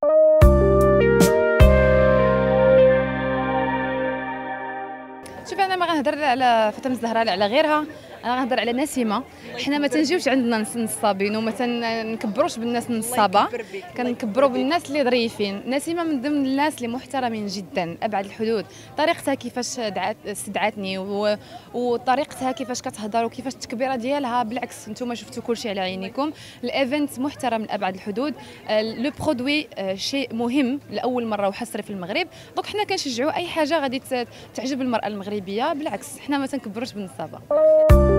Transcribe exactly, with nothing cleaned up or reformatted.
شوف انا ما غنهضر على فاطمه الزهراء على غيرها، انا غنهضر على نسيمه. حنا ما تنجيوش عندنا نصابين وما تنكبروش بالناس النصابه، كنكبروا بالناس اللي ظريفين. نسيمه من ضمن الناس اللي محترمين جدا ابعد الحدود. طريقتها كيفاش دعات استدعتني و... وطريقتها كيفاش كتهضر وكيفاش التكبيره ديالها، بالعكس نتوما شفتوا كلشي على عينيكم. الايفنت محترم لابعد الحدود. لو برودوي شيء مهم لاول مره وحصري في المغرب، دونك حنا كنشجعوا اي حاجه غادي تعجب المراه المغربيه. بالعكس حنا ما تنكبروش بالنصابه.